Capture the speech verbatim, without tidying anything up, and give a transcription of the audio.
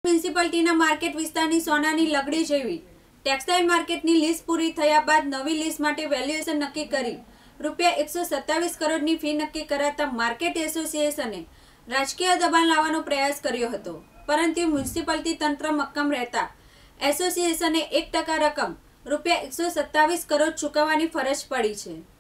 મ્યુનિસિપાલિટીના market વિસ્તારની સોનાની લગડી જેવી ટેક્સટાઇલ માર્કેટની લીઝ પૂરી થયા બાદ નવી લીઝ માટે વેલ્યુએશન નક્કી કરી રૂપિયા એકસો સત્તાવીસ કરોડની ફી નક્કી કરાતા માર્કેટ એસોસિએશને રાજકીય દબાણ લાવવાનો પ્રયાસ કર્યો હતો, પરંતુ મ્યુનિસિપાલિટી તંત્ર મક્કમ રહેતા એસોસિએશને એક ટકા રકમ રૂપિયા એકસો સત્તાવીસ કરોડ ચૂકવવાની ફરજ પડી છે।